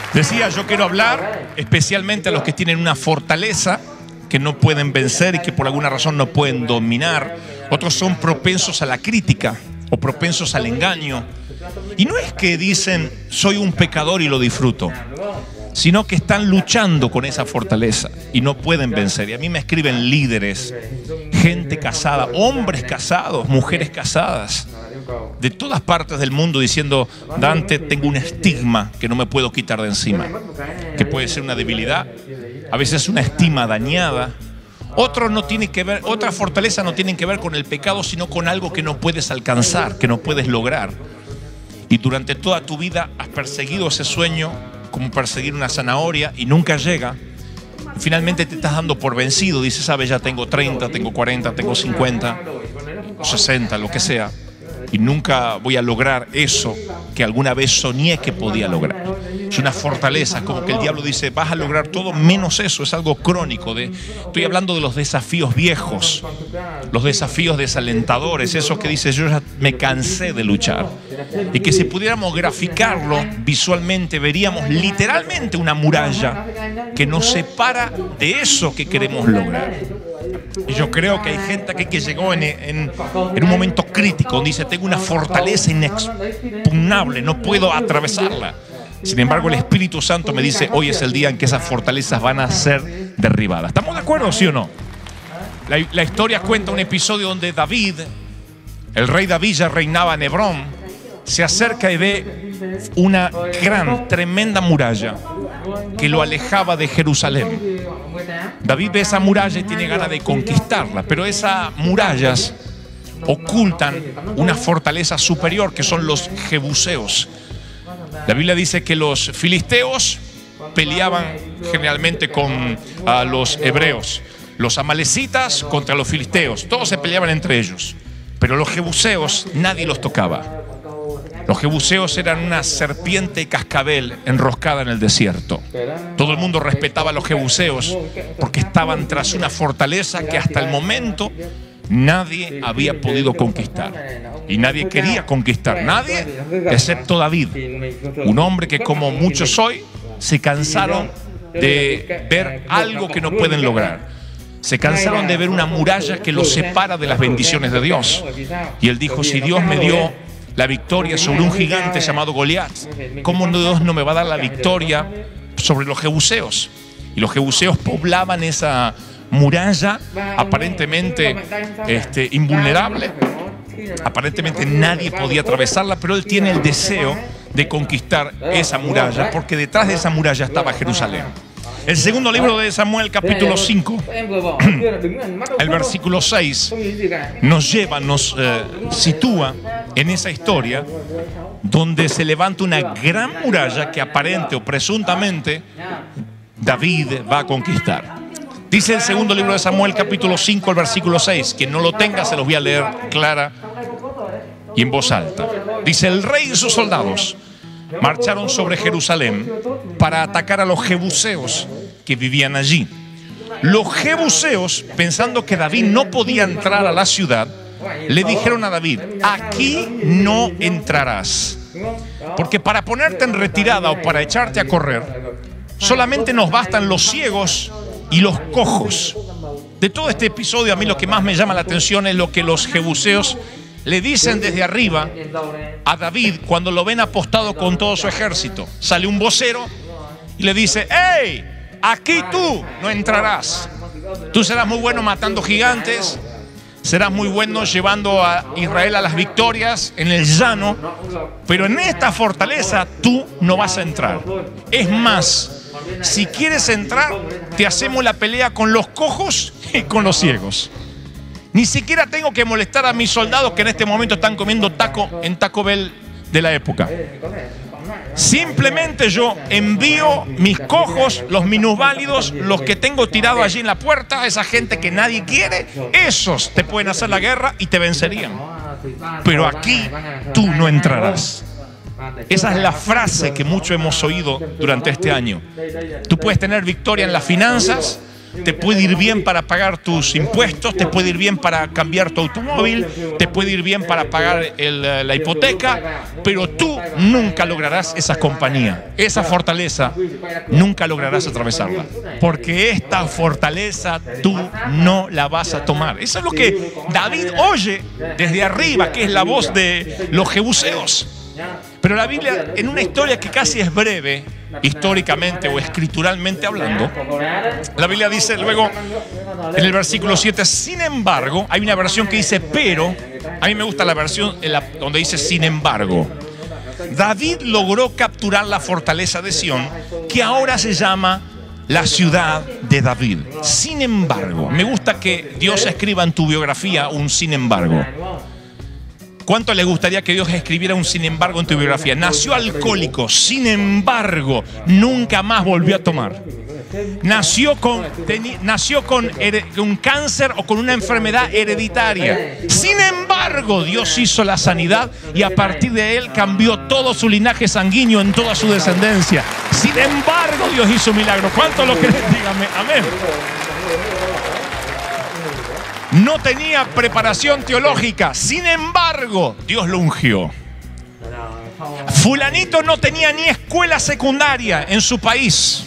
Decía, yo quiero hablar especialmente a los que tienen una fortaleza que no pueden vencer y que por alguna razón no pueden dominar. Otros son propensos a la crítica o propensos al engaño. Y no es que dicen, soy un pecador y lo disfruto, sino que están luchando con esa fortaleza y no pueden vencer. Y a mí me escriben líderes, gente casada, hombres casados, mujeres casadas, de todas partes del mundo diciendo, Dante, tengo un estigma que no me puedo quitar de encima, que puede ser una debilidad, a veces una estima dañada. Otra fortaleza no tiene que ver con el pecado, sino con algo que no puedes alcanzar, que no puedes lograr. Y durante toda tu vida has perseguido ese sueño como perseguir una zanahoria y nunca llega. Finalmente te estás dando por vencido. Dices, sabes, ya tengo 30, tengo 40, tengo 50, 60, lo que sea. Y nunca voy a lograr eso que alguna vez soñé que podía lograr. Es una fortaleza, como que el diablo dice, vas a lograr todo menos eso. Es algo crónico. Estoy hablando de los desafíos viejos, los desafíos desalentadores, esos que dices, yo ya me cansé de luchar. Y que si pudiéramos graficarlo visualmente, veríamos literalmente una muralla que nos separa de eso que queremos lograr. Y yo creo que hay gente aquí que llegó en un momento crítico, donde dice, tengo una fortaleza inexpugnable, no puedo atravesarla. Sin embargo, el Espíritu Santo me dice, hoy es el día en que esas fortalezas van a ser derribadas. ¿Estamos de acuerdo, sí o no? La historia cuenta un episodio donde David, el rey David ya reinaba en Hebrón, se acerca y ve una gran, tremenda muralla que lo alejaba de Jerusalén. David ve esa muralla y tiene ganas de conquistarla, pero esas murallas ocultan una fortaleza superior que son los jebuseos. La Biblia dice que los filisteos peleaban generalmente con los hebreos, los amalecitas contra los filisteos, todos se peleaban entre ellos, pero los jebuseos nadie los tocaba. Los jebuseos eran una serpiente cascabel enroscada en el desierto. Todo el mundo respetaba a los jebuseos porque estaban tras una fortaleza que hasta el momento nadie había podido conquistar. Y nadie quería conquistar, nadie excepto David. Un hombre que, como muchos hoy, se cansaron de ver algo que no pueden lograr. Se cansaron de ver una muralla que los separa de las bendiciones de Dios. Y él dijo, si Dios me dio la victoria sobre un gigante llamado Goliat, ¿cómo Dios no me va a dar la victoria sobre los jebuseos? Y los jebuseos poblaban esa muralla aparentemente invulnerable. Aparentemente nadie podía atravesarla, pero él tiene el deseo de conquistar esa muralla, porque detrás de esa muralla estaba Jerusalén. El segundo libro de Samuel, capítulo 5, el versículo 6, nos sitúa en esa historia donde se levanta una gran muralla que aparente o presuntamente David va a conquistar. Dice el segundo libro de Samuel, capítulo 5, el versículo 6, quien no lo tenga se los voy a leer clara y en voz alta. Dice, el rey y sus soldados marcharon sobre Jerusalén para atacar a los jebuseos que vivían allí. Los jebuseos, pensando que David no podía entrar a la ciudad, le dijeron a David, aquí no entrarás, porque para ponerte en retirada o para echarte a correr, solamente nos bastan los ciegos y los cojos. De todo este episodio, a mí lo que más me llama la atención es lo que los jebuseos le dicen desde arriba a David cuando lo ven apostado con todo su ejército. Sale un vocero y le dice, ¡hey! Aquí tú no entrarás. Tú serás muy bueno matando gigantes, serás muy bueno llevando a Israel a las victorias en el llano, pero en esta fortaleza tú no vas a entrar. Es más, si quieres entrar, te hacemos la pelea con los cojos y con los ciegos. Ni siquiera tengo que molestar a mis soldados que en este momento están comiendo taco en Taco Bell de la época. Simplemente yo envío mis cojos, los minusválidos, los que tengo tirados allí en la puerta, esa gente que nadie quiere, esos te pueden hacer la guerra y te vencerían. Pero aquí tú no entrarás. Esa es la frase que mucho hemos oído durante este año. Tú puedes tener victoria en las finanzas, te puede ir bien para pagar tus impuestos, te puede ir bien para cambiar tu automóvil, te puede ir bien para pagar la hipoteca, pero tú nunca lograrás esa compañía, esa fortaleza, nunca lograrás atravesarla, porque esta fortaleza tú no la vas a tomar. Eso es lo que David oye desde arriba, que es la voz de los jebuseos. Pero la Biblia, en una historia que casi es breve, históricamente o escrituralmente hablando, la Biblia dice luego en el versículo 7, sin embargo, hay una versión que dice pero, a mí me gusta la versión donde dice sin embargo. David logró capturar la fortaleza de Sión, que ahora se llama la ciudad de David. Sin embargo, me gusta que Dios escriba en tu biografía un sin embargo. ¿Cuánto le gustaría que Dios escribiera un sin embargo en tu biografía? Nació alcohólico, sin embargo, nunca más volvió a tomar. Nació con un cáncer o con una enfermedad hereditaria. Sin embargo, Dios hizo la sanidad y a partir de él cambió todo su linaje sanguíneo en toda su descendencia. Sin embargo, Dios hizo un milagro. ¿Cuánto lo creen? Dígame, amén. No tenía preparación teológica, sin embargo, Dios lo ungió. Fulanito no tenía ni escuela secundaria en su país.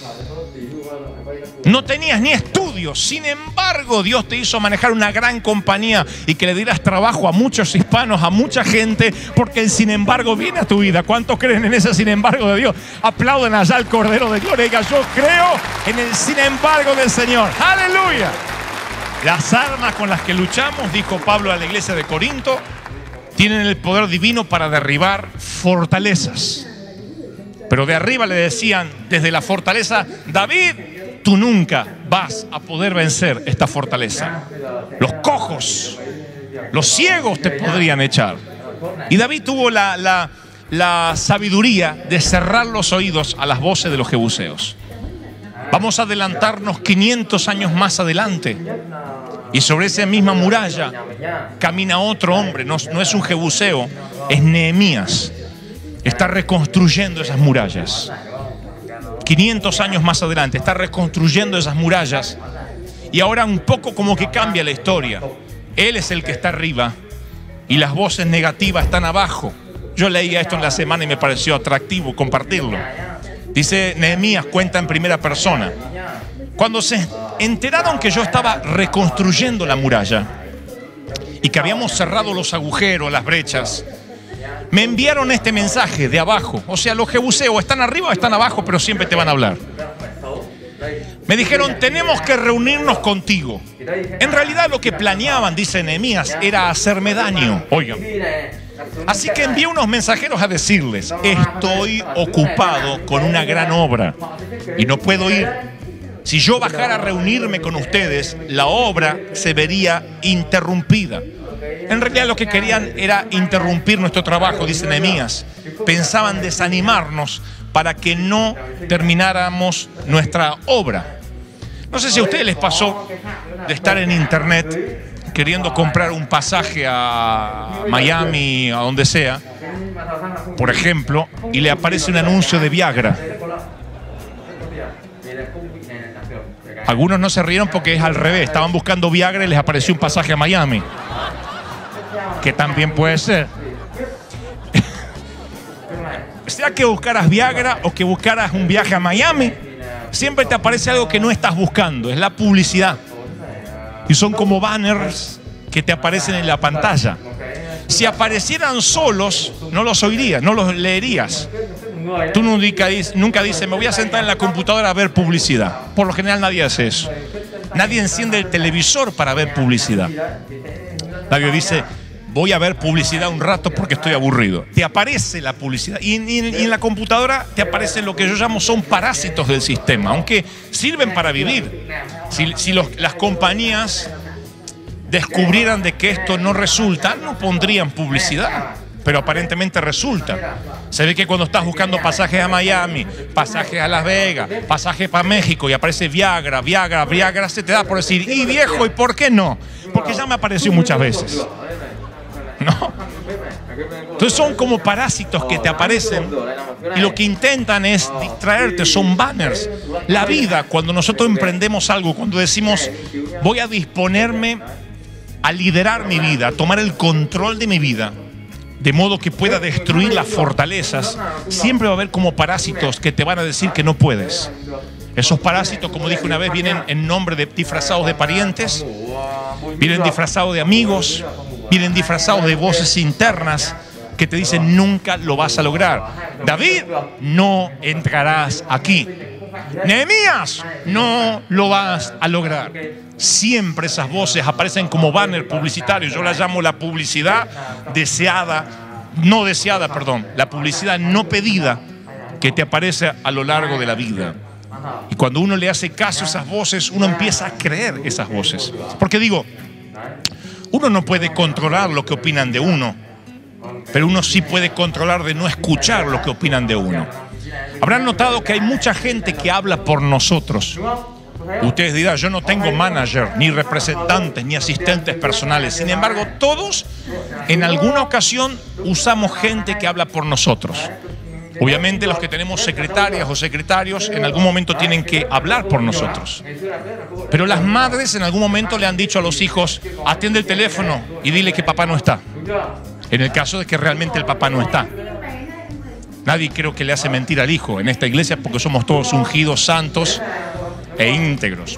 No tenías ni estudios, sin embargo, Dios te hizo manejar una gran compañía y que le dieras trabajo a muchos hispanos, a mucha gente, porque el sin embargo viene a tu vida. ¿Cuántos creen en ese sin embargo de Dios? Aplauden allá al Cordero de Gloria y digan, yo creo en el sin embargo del Señor. ¡Aleluya! Las armas con las que luchamos, dijo Pablo a la iglesia de Corinto, tienen el poder divino para derribar fortalezas. Pero de arriba le decían desde la fortaleza, David, tú nunca vas a poder vencer esta fortaleza. Los cojos, los ciegos te podrían echar. Y David tuvo la sabiduría de cerrar los oídos a las voces de los jebuseos. Vamos a adelantarnos 500 años más adelante. Y sobre esa misma muralla camina otro hombre. No es un jebuseo, es Nehemías. Está reconstruyendo esas murallas. 500 años más adelante está reconstruyendo esas murallas. Y ahora un poco como que cambia la historia. Él es el que está arriba y las voces negativas están abajo. Yo leía esto en la semana y me pareció atractivo compartirlo. Dice Nehemías, cuenta en primera persona. Cuando se enteraron que yo estaba reconstruyendo la muralla y que habíamos cerrado los agujeros, las brechas, me enviaron este mensaje de abajo. O sea, los jebuseos están arriba o están abajo, pero siempre te van a hablar. Me dijeron, tenemos que reunirnos contigo. En realidad lo que planeaban, dice Nehemías, era hacerme daño. Oigan. Así que envié unos mensajeros a decirles, estoy ocupado con una gran obra y no puedo ir. Si yo bajara a reunirme con ustedes, la obra se vería interrumpida. En realidad lo que querían era interrumpir nuestro trabajo, dice Nehemías. Pensaban desanimarnos para que no termináramos nuestra obra. No sé si a ustedes les pasó de estar en internet queriendo comprar un pasaje a Miami, a donde sea, por ejemplo, y le aparece un anuncio de Viagra. Algunos no se rieron porque es al revés. Estaban buscando Viagra y les apareció un pasaje a Miami. Que también puede ser. Sea que buscaras Viagra o que buscaras un viaje a Miami, siempre te aparece algo que no estás buscando. Es la publicidad. Y son como banners que te aparecen en la pantalla. Si aparecieran solos, no los oirías, no los leerías. Tú nunca dices, me voy a sentar en la computadora a ver publicidad. Por lo general nadie hace eso. Nadie enciende el televisor para ver publicidad. Nadie dice, voy a ver publicidad un rato porque estoy aburrido. Te aparece la publicidad. Y en la computadora te aparecen lo que yo llamo son parásitos del sistema, aunque sirven para vivir. Si las compañías descubrieran de que esto no resulta, no pondrían publicidad. Pero aparentemente resulta. Se ve que cuando estás buscando pasajes a Miami, pasajes a Las Vegas, pasajes para México y aparece Viagra, se te da por decir, y viejo, ¿y por qué no? Porque ya me apareció muchas veces. ¿No? Entonces son como parásitos que te aparecen y lo que intentan es distraerte, son banners. La vida, cuando nosotros emprendemos algo, cuando decimos voy a disponerme a liderar mi vida, a tomar el control de mi vida, de modo que pueda destruir las fortalezas, siempre va a haber como parásitos que te van a decir que no puedes. Esos parásitos, como dije una vez, vienen en nombre de disfrazados de parientes, vienen disfrazados de amigos, vienen disfrazados de voces internas que te dicen nunca lo vas a lograr. David, no entrarás aquí. Nehemías, no lo vas a lograr. Siempre esas voces aparecen como banner publicitario. Yo la llamo la publicidad deseada, no deseada, perdón, la publicidad no pedida que te aparece a lo largo de la vida. Y cuando uno le hace caso a esas voces, uno empieza a creer esas voces. Porque digo, uno no puede controlar lo que opinan de uno, pero uno sí puede controlar de no escuchar lo que opinan de uno. Habrán notado que hay mucha gente que habla por nosotros. Ustedes dirán, yo no tengo manager, ni representantes, ni asistentes personales. Sin embargo, todos en alguna ocasión usamos gente que habla por nosotros. Obviamente los que tenemos secretarias o secretarios en algún momento tienen que hablar por nosotros. Pero las madres en algún momento le han dicho a los hijos, atiende el teléfono y dile que papá no está. En el caso de que realmente el papá no está. Nadie creo que le hace mentir al hijo en esta iglesia porque somos todos ungidos, santos e íntegros.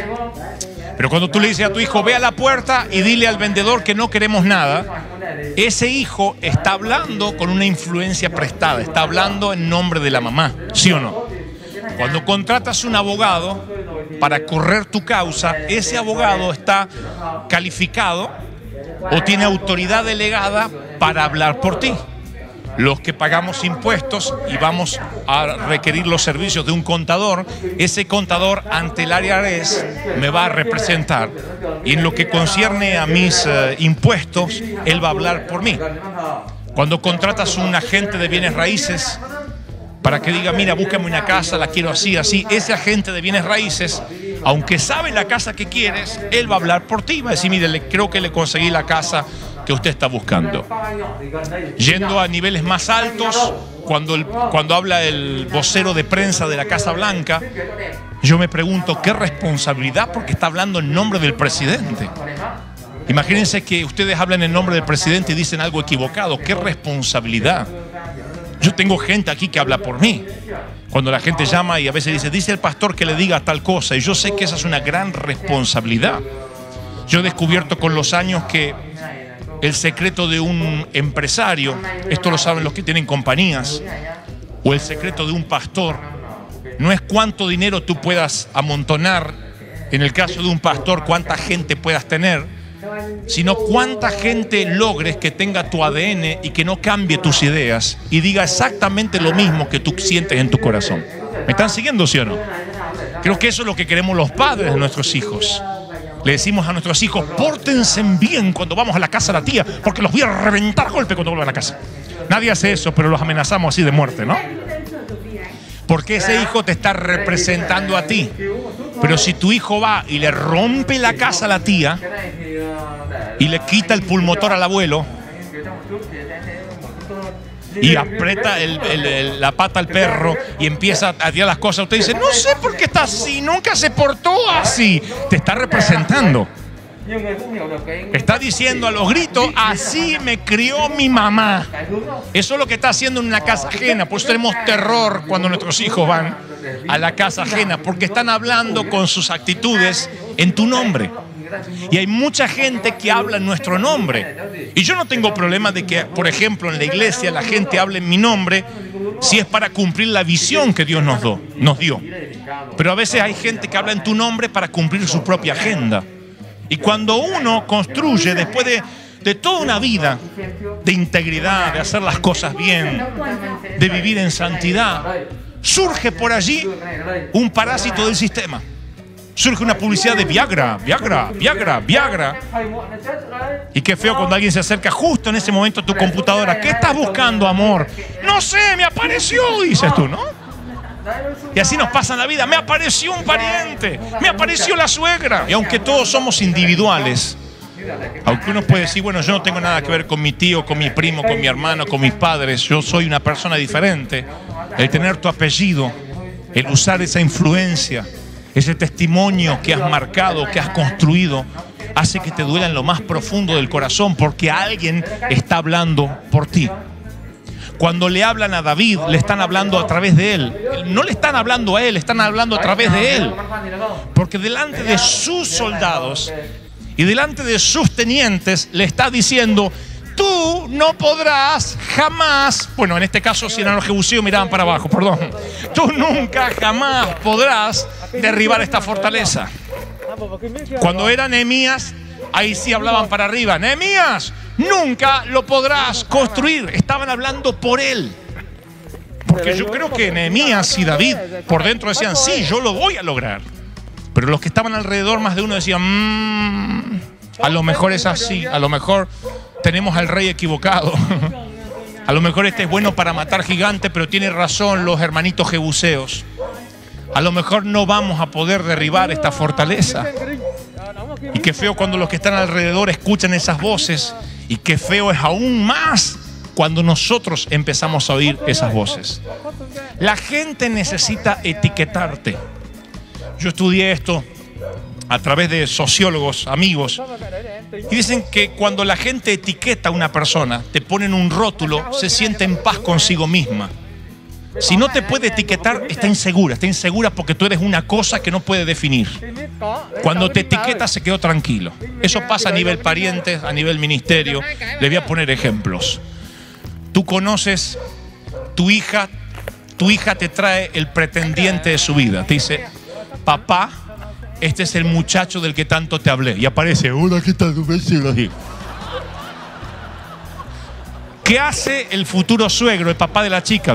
Pero cuando tú le dices a tu hijo, ve a la puerta y dile al vendedor que no queremos nada, ese hijo está hablando con una influencia prestada, está hablando en nombre de la mamá, ¿sí o no? Cuando contratas un abogado para correr tu causa, ese abogado está calificado o tiene autoridad delegada para hablar por ti. Los que pagamos impuestos y vamos a requerir los servicios de un contador, ese contador ante el IRS me va a representar. Y en lo que concierne a mis impuestos, él va a hablar por mí. Cuando contratas un agente de bienes raíces para que diga, mira, búscame una casa, la quiero así, así, ese agente de bienes raíces, aunque sabe la casa que quieres, él va a hablar por ti. Va a decir, mire, creo que le conseguí la casa que usted está buscando. Yendo a niveles más altos, cuando habla el vocero de prensa de la Casa Blanca, yo me pregunto, ¿qué responsabilidad? Porque está hablando en nombre del presidente. Imagínense que ustedes hablan en nombre del presidente y dicen algo equivocado. ¿Qué responsabilidad? Yo tengo gente aquí que habla por mí. Cuando la gente llama y a veces dice el pastor que le diga tal cosa, y yo sé que esa es una gran responsabilidad. Yo he descubierto con los años que el secreto de un empresario, esto lo saben los que tienen compañías, o el secreto de un pastor, no es cuánto dinero tú puedas amontonar, en el caso de un pastor, cuánta gente puedas tener, sino cuánta gente logres que tenga tu ADN y que no cambie tus ideas y diga exactamente lo mismo que tú sientes en tu corazón. ¿Me están siguiendo, sí o no? Creo que eso es lo que queremos los padres de nuestros hijos. Le decimos a nuestros hijos, pórtense bien cuando vamos a la casa de la tía, porque los voy a reventar a golpe cuando vuelvan a casa. Nadie hace eso, pero los amenazamos así de muerte, ¿no? Porque ese hijo te está representando a ti. Pero si tu hijo va y le rompe la casa a la tía y le quita el pulmotor al abuelo y aprieta la pata al perro y empieza a tirar las cosas, usted dice, no sé por qué está así, nunca se portó así. Te está representando. Está diciendo a los gritos, así me crió mi mamá. Eso es lo que está haciendo en una casa ajena. Por eso tenemos terror cuando nuestros hijos van a la casa ajena, porque están hablando con sus actitudes en tu nombre. Y hay mucha gente que habla en nuestro nombre. Y yo no tengo problema de que, por ejemplo, en la iglesia la gente hable en mi nombre si es para cumplir la visión que Dios nos dio. Pero a veces hay gente que habla en tu nombre para cumplir su propia agenda. Y cuando uno construye, después de toda una vida de integridad, de hacer las cosas bien, de vivir en santidad, surge por allí un parásito del sistema. Surge una publicidad de Viagra, Viagra, Viagra, Viagra. Y qué feo cuando alguien se acerca justo en ese momento a tu computadora. ¿Qué estás buscando, amor? No sé, me apareció, dices tú, ¿no? Y así nos pasa en la vida. Me apareció un pariente, me apareció la suegra. Y aunque todos somos individuales, Aunque uno puede decir, bueno, yo no tengo nada que ver con mi tío, con mi primo, con mi hermano, con mis padres, yo soy una persona diferente. El tener tu apellido, el usar esa influencia, ese testimonio que has marcado, que has construido, hace que te duela en lo más profundo del corazón, porque alguien está hablando por ti. Cuando le hablan a David, le están hablando a través de él. No le están hablando a él, están hablando a través de él. Porque delante de sus soldados y delante de sus tenientes le está diciendo: tú no podrás jamás, bueno, en este caso si eran los jebuseos miraban para abajo, perdón. Tú nunca jamás podrás derribar esta fortaleza. Cuando era Nehemías, ahí sí hablaban para arriba. Nehemías, nunca lo podrás construir. Estaban hablando por él. Porque yo creo que Nehemías y David por dentro decían: sí, yo lo voy a lograr. Pero los que estaban alrededor, más de uno decían: a lo mejor es así, a lo mejor tenemos al rey equivocado. A lo mejor este es bueno para matar gigantes, pero tiene razón los hermanitos jebuseos. A lo mejor no vamos a poder derribar esta fortaleza. Y qué feo cuando los que están alrededor escuchan esas voces. Y qué feo es aún más cuando nosotros empezamos a oír esas voces. La gente necesita etiquetarte. Yo estudié esto a través de sociólogos, amigos, y dicen que cuando la gente etiqueta a una persona, te ponen un rótulo, se siente en paz consigo misma. Si no te puede etiquetar, está insegura porque tú eres una cosa que no puede definir. Cuando te etiqueta, se quedó tranquilo. Eso pasa a nivel parientes, a nivel ministerio. Le voy a poner ejemplos. Tú conoces, tu hija te trae el pretendiente de su vida. Te dice: papá, este es el muchacho del que tanto te hablé. Y aparece: hola, ¿qué tal? ¿Qué hace el futuro suegro, el papá de la chica?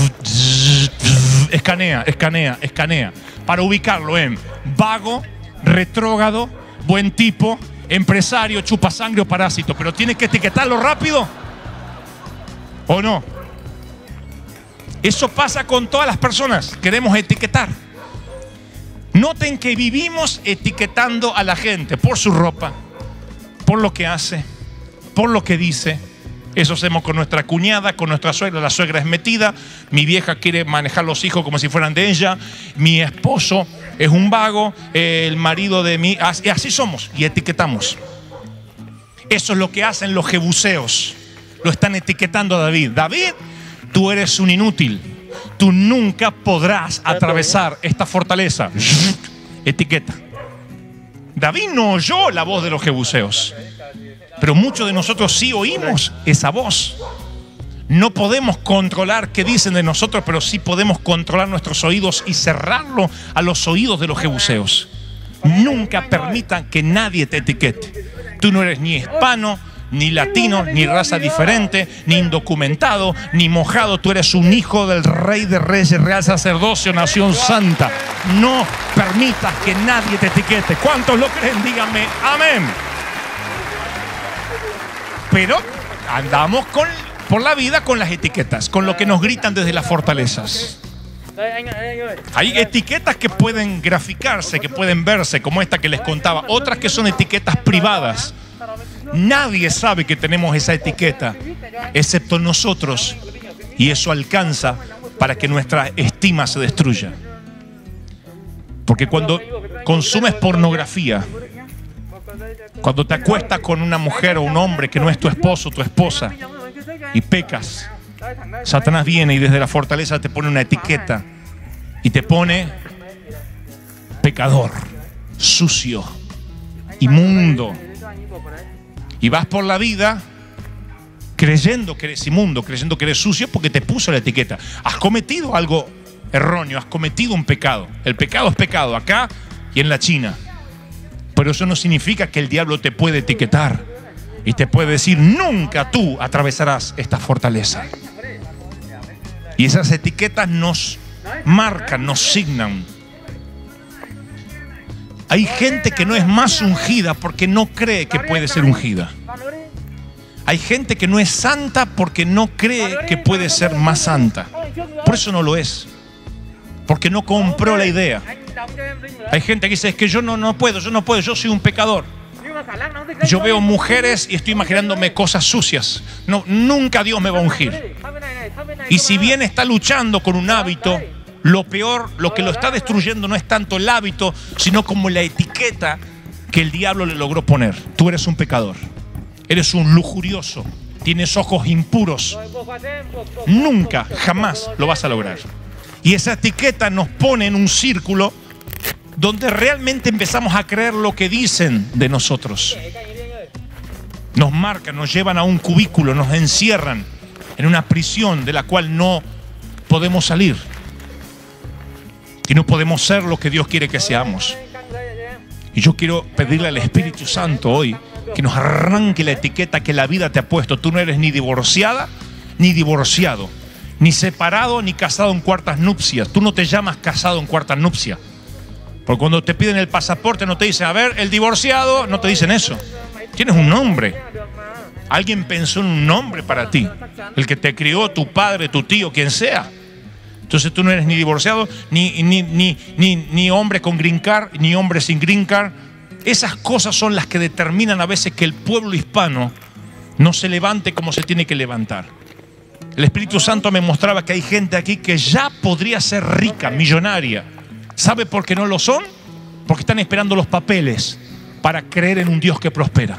Escanea para ubicarlo en vago, retrógrado, buen tipo, empresario, chupasangre o parásito. Pero tiene que etiquetarlo rápido, ¿o no? Eso pasa con todas las personas. Queremos etiquetar. Noten que vivimos etiquetando a la gente por su ropa, por lo que hace, por lo que dice. Eso hacemos con nuestra cuñada, con nuestra suegra. La suegra es metida. Mi vieja quiere manejar los hijos como si fueran de ella. Mi esposo es un vago. El marido de mí. Así somos y etiquetamos. Eso es lo que hacen los jebuseos. Lo están etiquetando a David. David, tú eres un inútil. Tú nunca podrás atravesar esta fortaleza. Etiqueta. David no oyó la voz de los jebuseos, pero muchos de nosotros sí oímos esa voz. No podemos controlar qué dicen de nosotros, pero sí podemos controlar nuestros oídos y cerrarlo a los oídos de los jebuseos. Nunca permitan que nadie te etiquete. Tú no eres ni hispano, ni latino, ni raza diferente, ni indocumentado, ni mojado. Tú eres un hijo del Rey de Reyes, real sacerdocio, nación santa. No permitas que nadie te etiquete. ¿Cuántos lo creen? Díganme amén. Pero andamos por la vida con las etiquetas, con lo que nos gritan desde las fortalezas. Hay etiquetas que pueden graficarse, que pueden verse, como esta que les contaba. Otras que son etiquetas privadas. Nadie sabe que tenemos esa etiqueta, excepto nosotros. Y eso alcanza para que nuestra estima se destruya. Porque cuando consumes pornografía, cuando te acuestas con una mujer o un hombre que no es tu esposo o tu esposa y pecas, Satanás viene y desde la fortaleza te pone una etiqueta y te pone pecador, sucio, inmundo. Y vas por la vida creyendo que eres inmundo, creyendo que eres sucio porque te puso la etiqueta. Has cometido algo erróneo, has cometido un pecado. El pecado es pecado acá y en la China. Pero eso no significa que el diablo te puede etiquetar y te puede decir: nunca tú atravesarás esta fortaleza. Y esas etiquetas nos marcan, nos signan. Hay gente que no es más ungida porque no cree que puede ser ungida. Hay gente que no es santa porque no cree que puede ser más santa. Por eso no lo es. Porque no compró la idea. Hay gente que dice: es que yo no puedo, yo soy un pecador. Yo veo mujeres y estoy imaginándome cosas sucias. No, nunca Dios me va a ungir. Y si bien está luchando con un hábito, lo peor, lo que lo está destruyendo no es tanto el hábito, sino como la etiqueta que el diablo le logró poner. Tú eres un pecador, eres un lujurioso, tienes ojos impuros. Nunca, jamás lo vas a lograr. Y esa etiqueta nos pone en un círculo donde realmente empezamos a creer lo que dicen de nosotros. Nos marcan, nos llevan a un cubículo, nos encierran en una prisión de la cual no podemos salir. Y no podemos ser lo que Dios quiere que seamos. Y yo quiero pedirle al Espíritu Santo hoy que nos arranque la etiqueta que la vida te ha puesto. Tú no eres ni divorciada ni divorciado, ni separado ni casado en cuartas nupcias. Tú no te llamas casado en cuartas nupcias. Porque cuando te piden el pasaporte no te dicen, a ver, el divorciado, no te dicen eso. Tienes un nombre. Alguien pensó en un nombre para ti. El que te crió, tu padre, tu tío, quien sea. Entonces tú no eres ni divorciado, ni hombre con green card, ni hombre sin green card. Esas cosas son las que determinan a veces que el pueblo hispano no se levante como se tiene que levantar. El Espíritu Santo me mostraba que hay gente aquí que ya podría ser rica, millonaria. ¿Sabe por qué no lo son? Porque están esperando los papeles para creer en un Dios que prospera.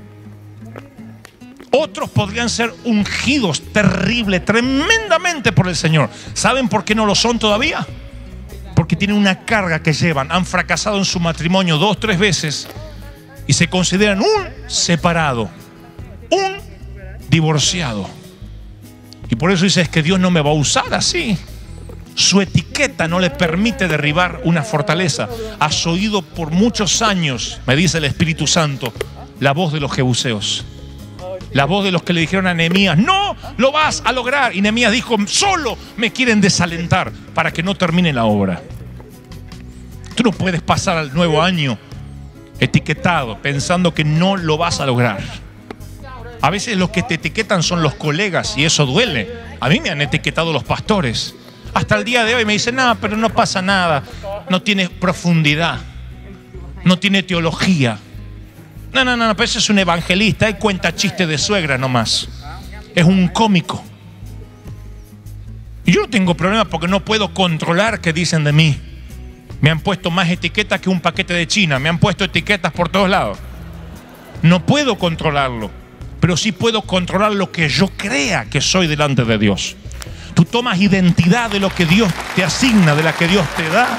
Otros podrían ser ungidos terrible, tremendamente por el Señor. ¿Saben por qué no lo son todavía? Porque tienen una carga que llevan. Han fracasado en su matrimonio 2, 3 veces y se consideran un separado, un divorciado. Y por eso dices que Dios no me va a usar así. Su etiqueta no le permite derribar una fortaleza. Has oído por muchos años, me dice el Espíritu Santo, la voz de los jebuseos. La voz de los que le dijeron a Nehemías, no lo vas a lograr. Y Nehemías dijo, solo me quieren desalentar para que no termine la obra. Tú no puedes pasar al nuevo año etiquetado pensando que no lo vas a lograr. A veces los que te etiquetan son los colegas y eso duele. A mí me han etiquetado los pastores. Hasta el día de hoy me dicen, no, pero no pasa nada. No tiene profundidad. No tiene teología. No, pero ese es un evangelista. Él cuenta chistes de suegra nomás. Es un cómico. Y yo no tengo problema porque no puedo controlar qué dicen de mí. Me han puesto más etiquetas que un paquete de China. Me han puesto etiquetas por todos lados. No puedo controlarlo. Pero sí puedo controlar lo que yo crea que soy delante de Dios. Tú tomas identidad de lo que Dios te asigna, de la que Dios te da.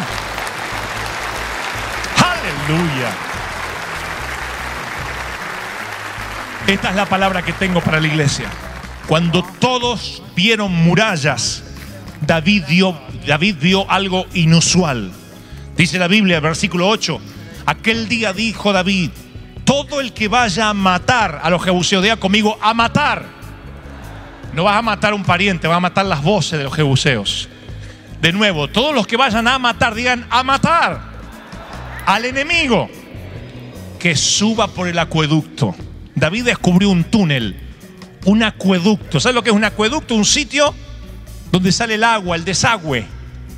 ¡Aleluya! Esta es la palabra que tengo para la iglesia. Cuando todos vieron murallas, David vio algo inusual. Dice la Biblia, versículo 8. Aquel día dijo David, todo el que vaya a matar a los jebuseos, diga conmigo, a matar. No vas a matar a un pariente, vas a matar las voces de los jebuseos. De nuevo, todos los que vayan a matar, digan a matar al enemigo, que suba por el acueducto. David descubrió un túnel, un acueducto. ¿Sabes lo que es un acueducto? Un sitio donde sale el agua, el desagüe.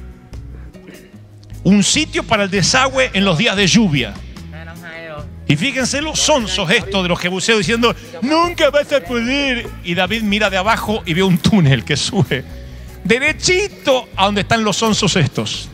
Un sitio para el desagüe en los días de lluvia. Y fíjense los sonsos estos de los jebuseos diciendo, nunca vas a poder. Y David mira de abajo y ve un túnel que sube derechito a donde están los sonsos estos.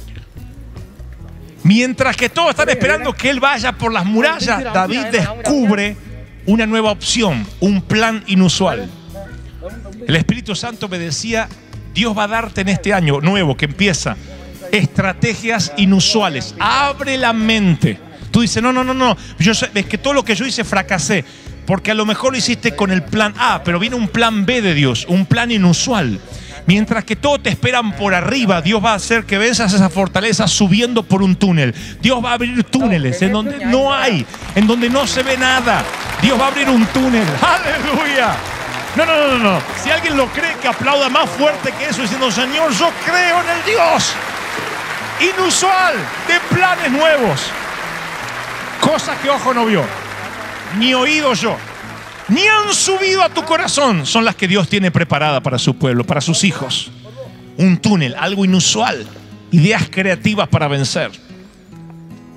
Mientras que todos están esperando que él vaya por las murallas, David descubre una nueva opción, un plan inusual. El Espíritu Santo me decía, Dios va a darte en este año nuevo que empieza estrategias inusuales. Abre la mente. Tú dices, no. Yo sé, es que todo lo que yo hice fracasé. Porque a lo mejor lo hiciste con el plan A, pero viene un plan B de Dios, un plan inusual. Mientras que todos te esperan por arriba, Dios va a hacer que venzas esa fortaleza subiendo por un túnel. Dios va a abrir túneles en donde no hay, en donde no se ve nada. Dios va a abrir un túnel. ¡Aleluya! No. Si alguien lo cree, que aplauda más fuerte que eso, diciendo, Señor, yo creo en el Dios inusual, de planes nuevos. Cosas que ojo no vio, ni oído yo, ni han subido a tu corazón, son las que Dios tiene preparada para su pueblo, para sus hijos. Un túnel, algo inusual, ideas creativas para vencer.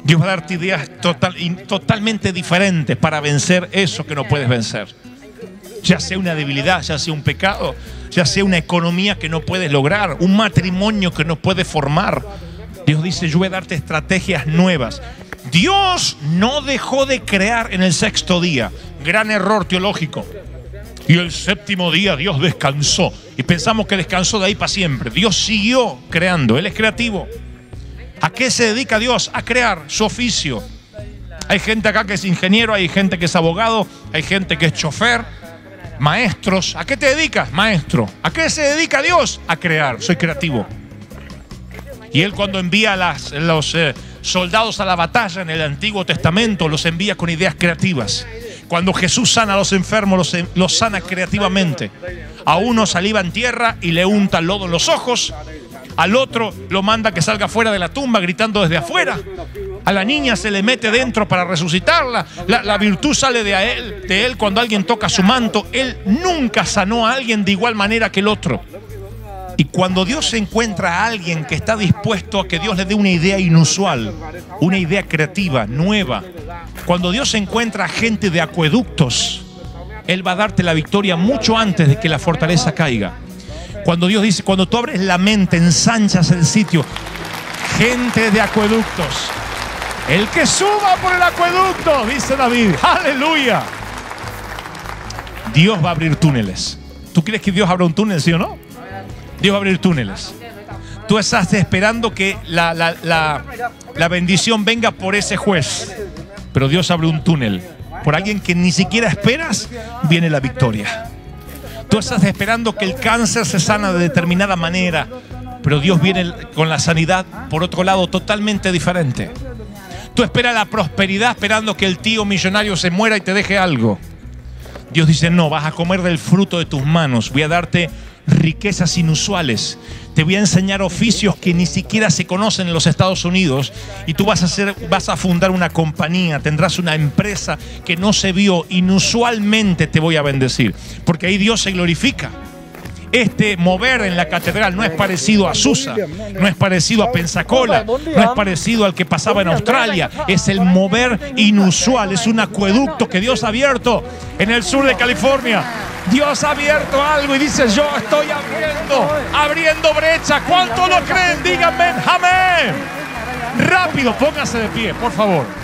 Dios va a darte ideas totalmente diferentes para vencer eso que no puedes vencer. Ya sea una debilidad, ya sea un pecado, ya sea una economía que no puedes lograr, un matrimonio que no puedes formar. Dios dice, yo voy a darte estrategias nuevas. Dios no dejó de crear en el sexto día. Gran error teológico. Y el séptimo día Dios descansó. Y pensamos que descansó de ahí para siempre. Dios siguió creando. Él es creativo. ¿A qué se dedica Dios? A crear su oficio. Hay gente acá que es ingeniero, hay gente que es abogado, hay gente que es chofer, maestros. ¿A qué te dedicas? Maestro. ¿A qué se dedica Dios? A crear. Soy creativo. Y Él cuando envía los soldados a la batalla en el Antiguo Testamento, los envía con ideas creativas. Cuando Jesús sana a los enfermos, los sana creativamente. A uno saliva en tierra y le unta lodo en los ojos. Al otro lo manda que salga fuera de la tumba gritando desde afuera. A la niña se le mete dentro para resucitarla. La virtud sale de él cuando alguien toca su manto. Él nunca sanó a alguien de igual manera que el otro. Y cuando Dios encuentra a alguien que está dispuesto a que Dios le dé una idea inusual, una idea creativa, nueva, cuando Dios encuentra a gente de acueductos, Él va a darte la victoria mucho antes de que la fortaleza caiga. Cuando Dios dice, cuando tú abres la mente, ensanchas el sitio, gente de acueductos. El que suba por el acueducto, dice David, aleluya. Dios va a abrir túneles. ¿Tú crees que Dios abra un túnel, sí o no? Dios va a abrir túneles. Tú estás esperando que la bendición venga por ese juez, pero Dios abre un túnel. Por alguien que ni siquiera esperas, viene la victoria. Tú estás esperando que el cáncer se sana de determinada manera, pero Dios viene con la sanidad por otro lado totalmente diferente. Tú esperas la prosperidad esperando que el tío millonario se muera y te deje algo. Dios dice, no, vas a comer del fruto de tus manos. Voy a darte riquezas inusuales. Te voy a enseñar oficios que ni siquiera se conocen en los Estados Unidos. Y tú vas a fundar una compañía, tendrás una empresa que no se vio. Inusualmente te voy a bendecir, porque ahí Dios se glorifica. Este mover en la catedral no es parecido a Susa, no es parecido a Pensacola, no es parecido al que pasaba en Australia. Es el mover inusual, es un acueducto que Dios ha abierto en el sur de California. Dios ha abierto algo y dice, yo estoy abriendo brecha. ¿Cuántos lo creen? Díganme amén. Rápido, póngase de pie, por favor.